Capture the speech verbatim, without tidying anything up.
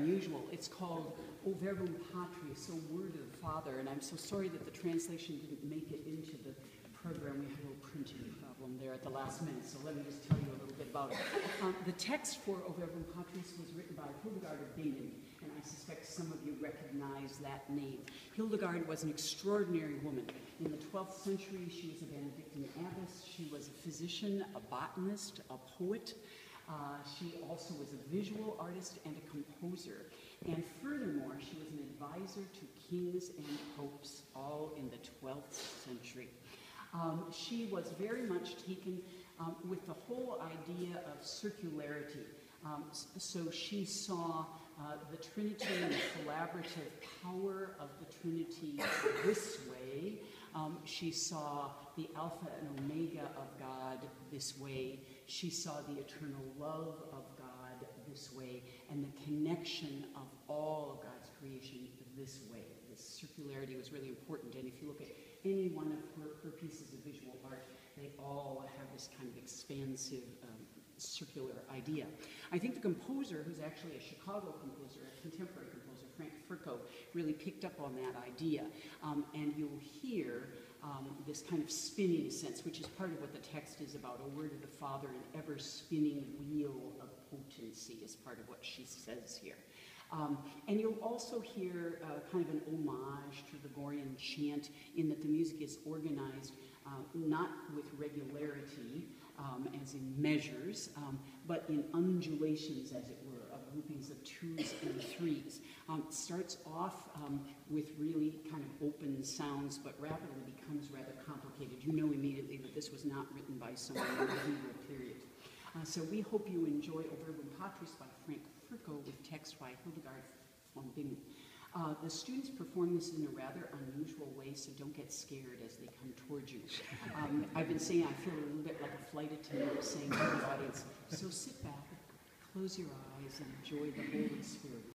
unusual. It's called O verbum Patris, so Word of the Father, and I'm so sorry that the translation didn't make it into the program. We had a little printing problem there at the last minute, so let me just tell you a little bit about it. Um, the text for O verbum Patris was written by Hildegard of Beckmann, and I suspect some of you recognize that name. Hildegard was an extraordinary woman. In the twelfth century, she was a Benedictine abbess. She was a physician, a botanist, a poet. Uh, she also was a visual artist and a composer. And furthermore, she was an advisor to kings and popes, all in the twelfth century. Um, she was very much taken um, with the whole idea of circularity. Um, so she saw uh, the Trinity and the collaborative power of the Trinity this way. Um, she saw the Alpha and Omega of God this way. She saw the eternal love of God this way, and the connection of all of God's creation this way. This circularity was really important, and if you look at any one of her, her pieces of visual art, they all have this kind of expansive um, circular idea. I think the composer, who's actually a Chicago composer, a contemporary composer, Frank Ferko, really picked up on that idea. Um, and you'll hear um, this kind of spinning sense, which is part of what the text is about, a word of the Father, an ever-spinning wheel of potency is part of what she says here. Um, and you'll also hear uh, kind of an homage to the Gregorian chant in that the music is organized uh, not with regularity, um, as in measures, um, but in undulations, as it were, of groupings of twos and threes. Um, it starts off um, with really kind of open sounds, but rapidly becomes rather complicated. You know immediately that this was not written by someone in the medieval period. Uh, so we hope you enjoy O verbum Patris by Frank Ferko with text by Hildegard von Bingen. Uh, the students perform this in a rather unusual way, so don't get scared as they come towards you. Um, I've been saying I feel a little bit like a flight attendant saying to the audience, so sit back, close your eyes, and enjoy the Holy Spirit.